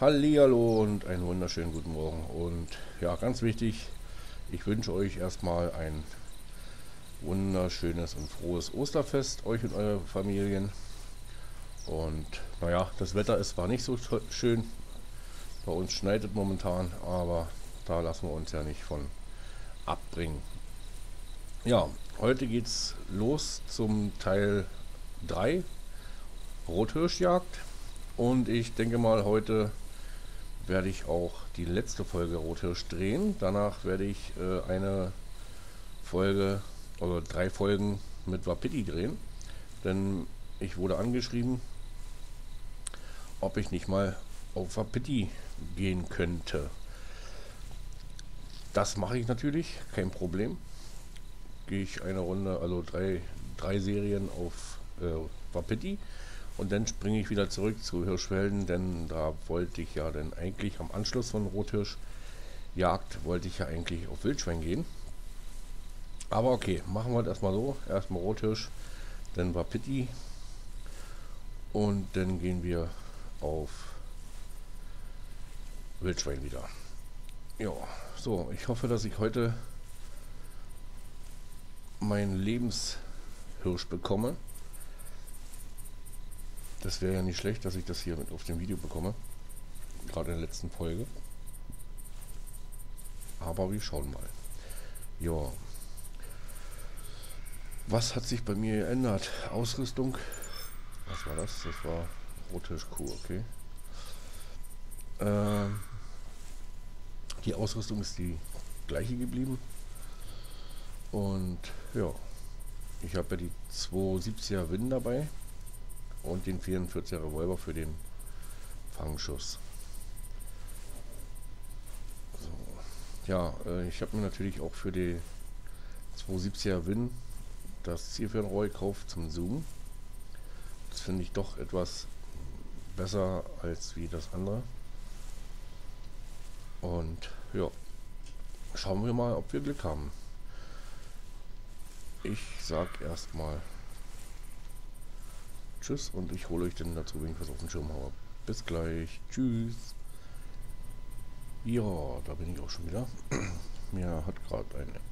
Hallihallo und einen wunderschönen guten Morgen. Und ja, ganz wichtig, ich wünsche euch erstmal ein wunderschönes und frohes Osterfest, euch und eure Familien. Und naja, das Wetter ist zwar nicht so schön, bei uns schneit es momentan, aber da lassen wir uns ja nicht von abbringen. Ja, heute geht's los zum Teil 3 Rothirschjagd. Und ich denke mal, heute werde ich auch die letzte Folge Rothirsch drehen. Danach werde ich eine Folge oder 3 Folgen mit Wapiti drehen. Denn ich wurde angeschrieben, ob ich nicht mal auf Wapiti gehen könnte. Das mache ich natürlich, kein Problem. Gehe ich eine Runde, also drei Serien auf Wapiti. Und dann springe ich wieder zurück zu Hirschfelden, denn da wollte ich ja dann eigentlich am Anschluss von Rothirschjagd wollte ich ja eigentlich auf Wildschwein gehen. Aber okay, machen wir das erstmal so. Erstmal Rothirsch, dann Wapiti und dann gehen wir auf Wildschwein wieder. Ja, so, ich hoffe, dass ich heute meinen Lebenshirsch bekomme. Das wäre ja nicht schlecht, dass ich das hier mit auf dem Video bekomme. Gerade in der letzten Folge. Aber wir schauen mal. Ja. Was hat sich bei mir geändert? Ausrüstung. Was war das? Das war Rothirschkuh, okay. Die Ausrüstung ist die gleiche geblieben. Und ja. Ich habe ja die 270er Win dabei. Und den 44er Revolver für den Fangschuss. So. Ja, ich habe mir natürlich auch für die 270er Win das Zielfernrohr gekauft zum Zoomen. Das finde ich doch etwas besser als wie das andere. Und ja, schauen wir mal, ob wir Glück haben. Ich sag erstmal Tschüss und ich hole euch dann dazu, wenn ich was auf den Schirm habe. Bis gleich. Tschüss. Ja, da bin ich auch schon wieder. Mir hat gerade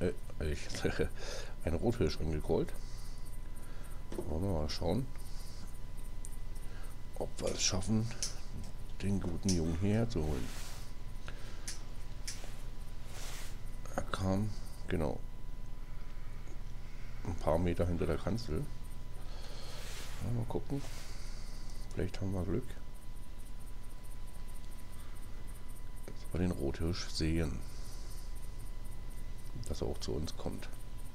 ein Rothirsch angecallt. Wollen wir mal schauen, ob wir es schaffen, den guten Jungen hierher zu holen. Er kam, genau, ein paar Meter hinter der Kanzel. Mal gucken. Vielleicht haben wir Glück, dass wir den Rothirsch sehen. Dass er auch zu uns kommt.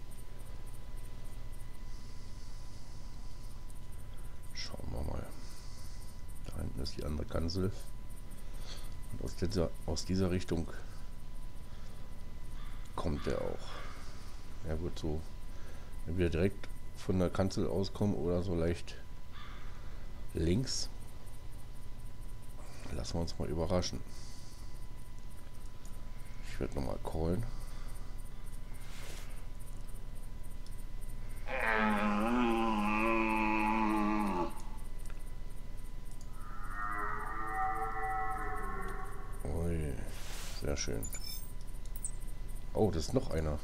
Schauen wir mal. Da hinten ist die andere Kanzel. Und aus dieser Richtung kommt er auch. Ja gut, so. Wenn wir direkt von der Kanzel auskommen oder so leicht links. Lassen wir uns mal überraschen. Ich werde nochmal callen. Ui, sehr schön. Oh, das ist noch einer.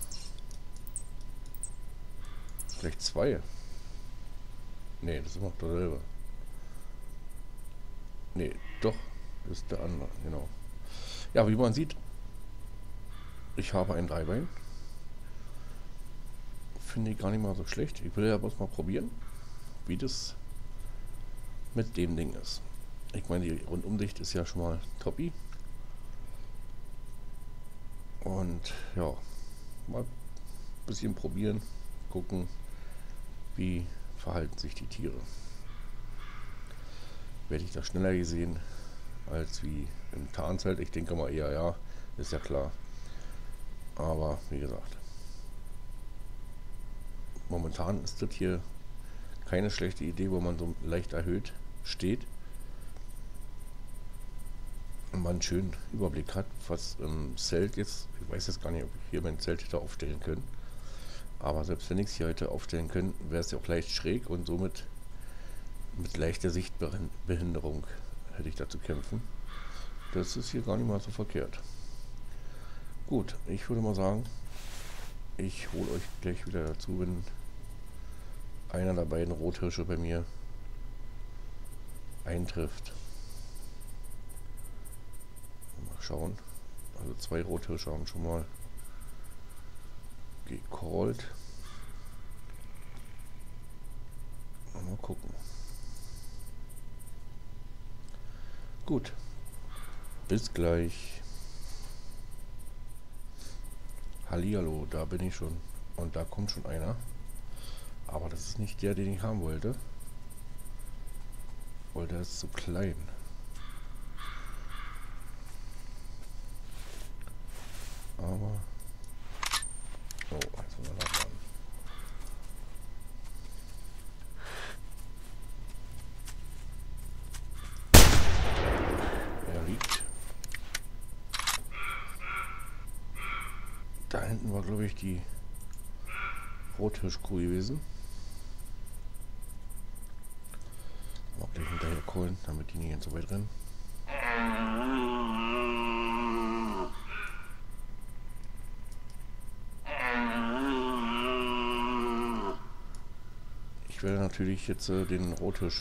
Vielleicht zwei. Ne, das ist noch derselbe. Ne, doch, das ist der andere, genau. Ja, wie man sieht, ich habe ein Dreibein. Finde ich gar nicht mal so schlecht. Ich will ja bloß mal probieren, wie das mit dem Ding ist. Ich meine, die Rundumsicht ist ja schon mal toppi. Und ja, mal ein bisschen probieren, gucken, wie verhalten sich die Tiere. Werde ich da schneller gesehen als wie im Tarnzelt? Ich denke mal eher ja, ist ja klar. Aber wie gesagt, momentan ist das hier keine schlechte Idee, wo man so leicht erhöht steht und man einen schönen Überblick hat, was im Zelt jetzt. Ich weiß jetzt gar nicht, ob ich hier mein Zelt hätte aufstellen können. Aber selbst wenn ich es hier heute aufstellen können, wäre es ja auch leicht schräg und somit mit leichter Sichtbehinderung hätte ich da zu kämpfen. Das ist hier gar nicht mal so verkehrt. Gut, ich würde mal sagen, ich hole euch gleich wieder dazu, wenn einer der beiden Rothirsche bei mir eintrifft. Mal schauen. Also 2 Rothirsche haben schon mal gecallt. Mal gucken. Gut. Bis gleich. Hallihallo, da bin ich schon. Und da kommt schon einer. Aber das ist nicht der, den ich haben wollte. Weil der ist zu klein. Aber... Oh, jetzt muss man nachladen. Er liegt. Da hinten war, glaube ich, die Rothirschkuh gewesen. Auch gleich hinterher callen, damit die nicht so weit rennen. Ich werde natürlich jetzt den Rothirsch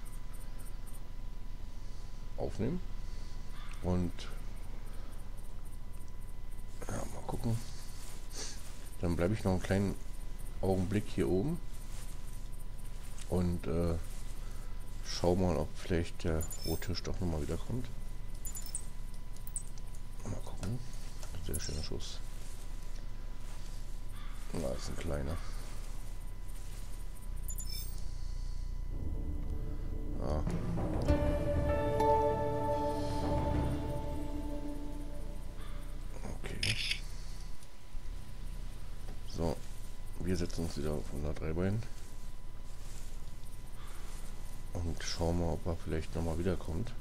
aufnehmen und ja, mal gucken. Dann bleibe ich noch einen kleinen Augenblick hier oben und schau mal, ob vielleicht der Rothirsch doch nochmal wiederkommt. Mal gucken. Sehr schöner Schuss. Na, das ist ein kleiner. Ah. Okay. So, wir setzen uns wieder auf 103 Bein. Und schauen mal, ob er vielleicht nochmal wiederkommt.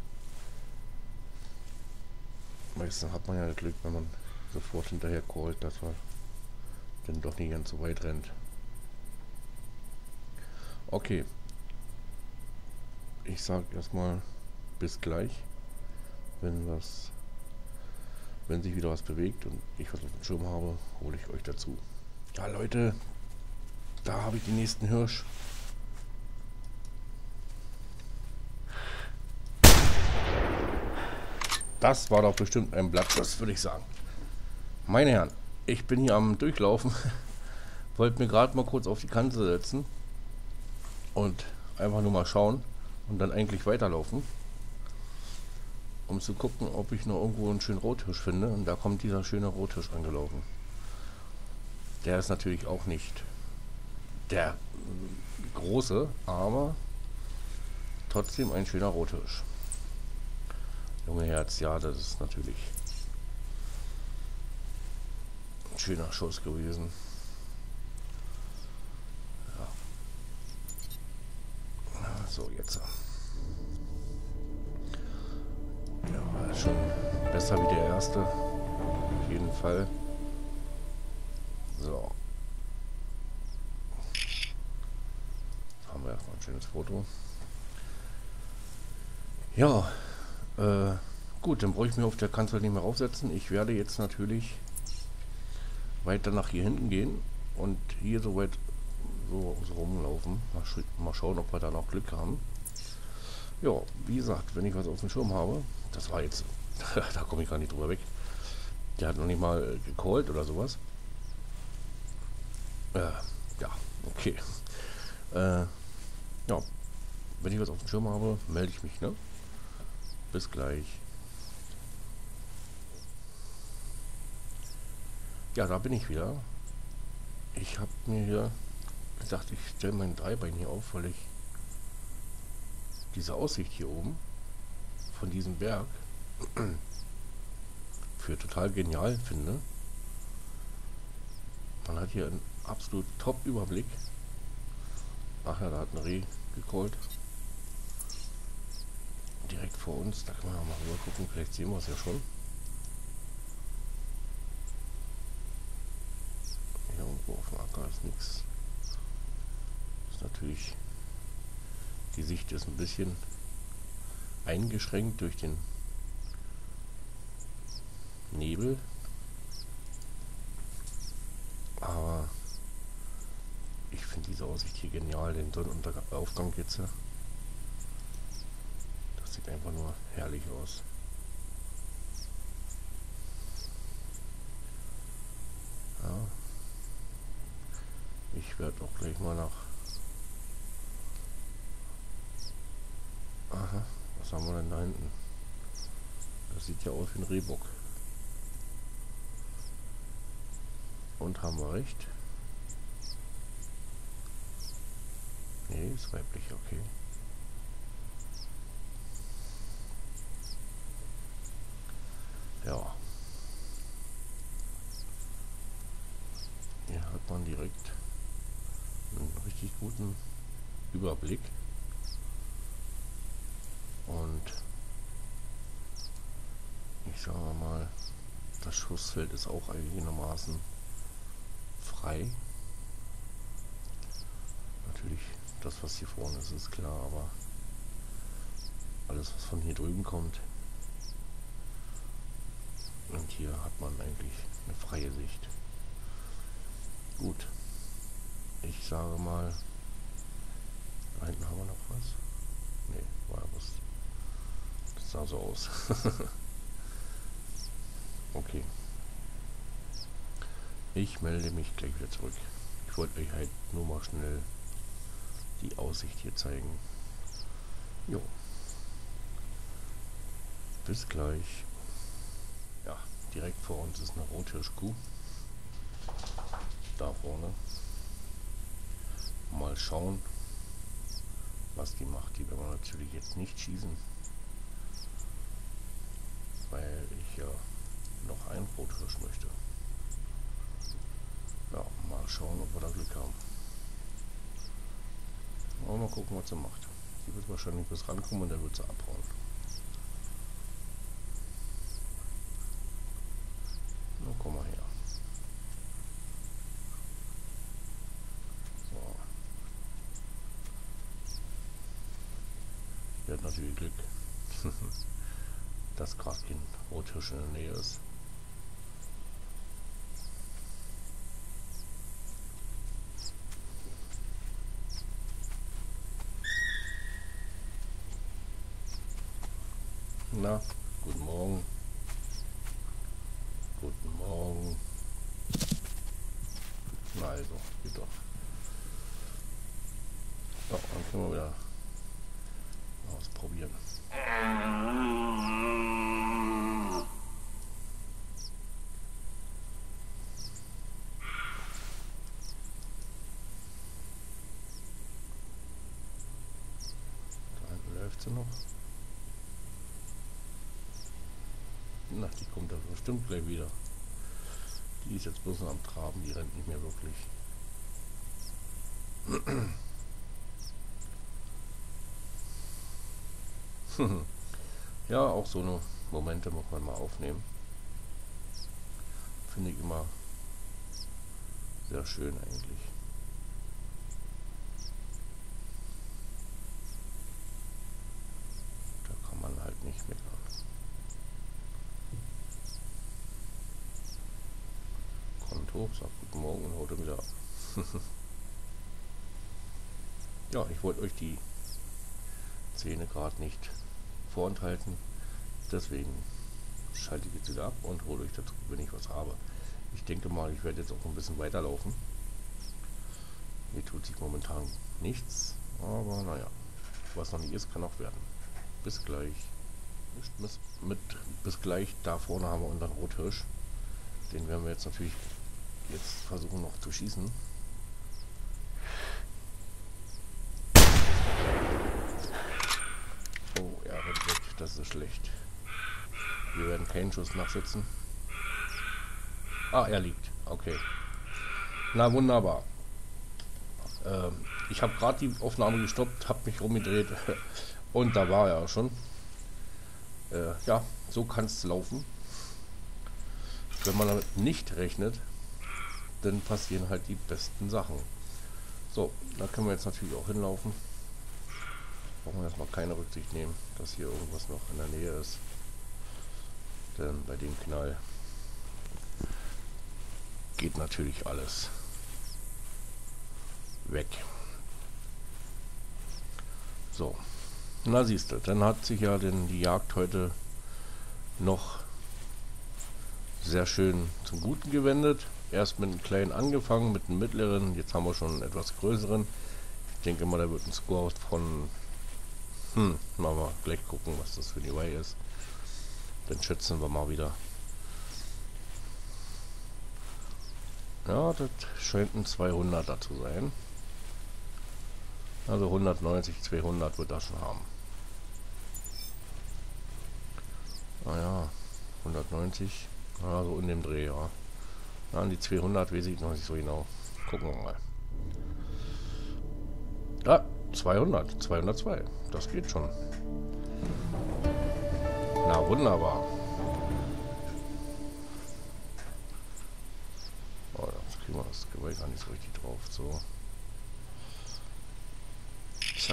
Meistens hat man ja das Glück, wenn man sofort hinterher callt, dass er dann doch nicht ganz so weit rennt. Okay. Ich sag erstmal bis gleich, wenn sich wieder was bewegt und ich was auf dem Schirm habe, hole ich euch dazu. Ja Leute, da habe ich den nächsten Hirsch. Das war doch bestimmt ein Blattschuss, würde ich sagen. Meine Herren, ich bin hier am Durchlaufen. Wollte mir gerade mal kurz auf die Kante setzen und einfach nur mal schauen und dann eigentlich weiterlaufen, um zu gucken, ob ich noch irgendwo einen schönen Rothirsch finde. Und da kommt dieser schöne Rothirsch angelaufen. Der ist natürlich auch nicht der große, aber trotzdem ein schöner Rothirsch. Junge Herz, ja, das ist natürlich ein schöner Schuss gewesen. Ja. So, jetzt. Ja, war schon besser wie der erste. Auf jeden Fall. So. Haben wir erstmal ein schönes Foto. Ja. Gut, dann brauche ich mir auf der Kanzel nicht mehr aufsetzen. Ich werde jetzt natürlich weiter nach hier hinten gehen und hier so weit so rumlaufen. Mal schauen, ob wir da noch Glück haben. Ja, wie gesagt, wenn ich was auf dem Schirm habe, das war jetzt, da komme ich gar nicht drüber weg. Der hat noch nicht mal gecallt oder sowas. Ja, okay. Ja, wenn ich was auf dem Schirm habe, melde ich mich, ne? Bis gleich. Ja, da bin ich wieder. Ich habe mir hier gesagt, ich stelle mein Dreibein hier auf, weil ich diese Aussicht hier oben von diesem Berg für total genial finde. Man hat hier einen absolut Top-Überblick. Ach ja, da hat ein Reh gecallt. Direkt vor uns, da kann man mal rüber gucken, vielleicht sehen wir es ja schon. Hier irgendwo auf dem Acker ist nichts. Ist natürlich, die Sicht ist ein bisschen eingeschränkt durch den Nebel. Aber ich finde diese Aussicht hier genial, den Sonnenaufgang jetzt. Das sieht einfach nur herrlich aus. Ja. Ich werde auch gleich mal nach... Aha, was haben wir denn da hinten? Das sieht ja aus wie ein Rehbock. Und haben wir recht? Nee, ist weiblich, okay. Ja. Hier hat man direkt einen richtig guten Überblick. Und ich sage mal, das Schussfeld ist auch einigermaßen frei. Natürlich, das was hier vorne ist klar, aber alles was von hier drüben kommt. Und hier hat man eigentlich eine freie Sicht. Gut. Ich sage mal, da hinten haben wir noch was. Nee, war was. Das sah so aus. Okay. Ich melde mich gleich wieder zurück. Ich wollte euch halt nur mal schnell die Aussicht hier zeigen. Jo. Bis gleich. Ja, direkt vor uns ist eine Rothirschkuh. Da vorne. Mal schauen, was die macht. Die werden wir natürlich jetzt nicht schießen, weil ich ja noch einen Rothirsch möchte. Ja, mal schauen, ob wir da Glück haben. Mal gucken, was sie macht. Die wird wahrscheinlich bis rankommen und dann wird sie abhauen. Na, komm mal her. So. Die hat natürlich Glück, dass gerade kein Rothirsch in der Nähe ist. Na, guten Morgen. Guten Morgen. Na also, geht doch. Ja, dann können wir wieder ausprobieren. Da hinten läuft sie noch. Na, die kommt da bestimmt gleich wieder. Die ist jetzt bloß noch am Traben, die rennt nicht mehr wirklich. Ja, auch so eine Momente muss man mal aufnehmen. Finde ich immer sehr schön eigentlich. Da kann man halt nicht meckern. Kommt hoch, sagt guten Morgen und haut wieder ab. Ja, ich wollte euch die Szene gerade nicht vorenthalten. Deswegen schalte ich jetzt wieder ab und hole euch dazu, wenn ich was habe. Ich denke mal, ich werde jetzt auch ein bisschen weiterlaufen. Hier tut sich momentan nichts, aber naja, was noch nicht ist, kann auch werden. Bis gleich. Bis gleich, da vorne haben wir unseren Rothirsch. Den werden wir jetzt natürlich versuchen noch zu schießen. Oh, er rennt weg, das ist schlecht. Wir werden keinen Schuss nachsetzen. Ah, er liegt. Okay. Na wunderbar. Ich habe gerade die Aufnahme gestoppt, habe mich rumgedreht und da war er schon. Ja, so kann es laufen. Wenn man damit nicht rechnet, dann passieren halt die besten Sachen. So, da können wir jetzt natürlich auch hinlaufen. Brauchen wir erstmal keine Rücksicht nehmen, dass hier irgendwas noch in der Nähe ist. Denn bei dem Knall geht natürlich alles weg. So, na siehst du, dann hat sich ja die Jagd heute noch sehr schön zum Guten gewendet. Erst mit einem kleinen angefangen, mit einem mittleren, jetzt haben wir schon einen etwas größeren. Ich denke mal, da wird ein Score von, machen wir gleich gucken, was das für die Way ist. Dann schätzen wir mal wieder. Ja, das scheint ein 200er zu sein. Also 190, 200 wird das schon haben. Naja, 190, also in dem Dreh, ja. Ja, an die 200 weiß ich noch nicht so genau. Gucken wir mal. Ja, 200, 202, das geht schon. Na, wunderbar. Oh, jetzt kriegen wir das Geweih gar nicht so richtig drauf. So. Zack.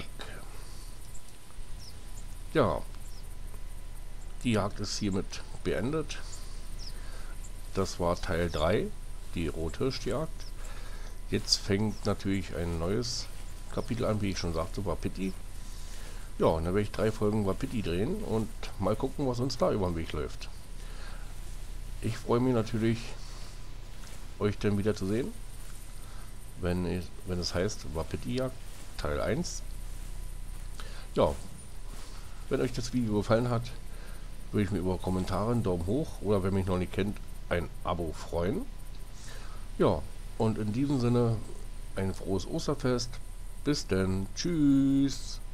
Ja. Die Jagd ist hiermit beendet. Das war Teil 3, die Rothirschjagd. Jetzt fängt natürlich ein neues Kapitel an, wie ich schon sagte, Wapiti. Ja, und dann werde ich 3 Folgen Wapiti drehen und mal gucken, was uns da über den Weg läuft. Ich freue mich natürlich, euch dann wieder zu sehen, wenn es heißt Wapiti-Jagd Teil 1. Ja, wenn euch das Video gefallen hat, würde ich mich über Kommentare, einen Daumen hoch oder wenn mich noch nicht kennt, ein Abo freuen. Ja, und in diesem Sinne ein frohes Osterfest. Bis denn. Tschüss.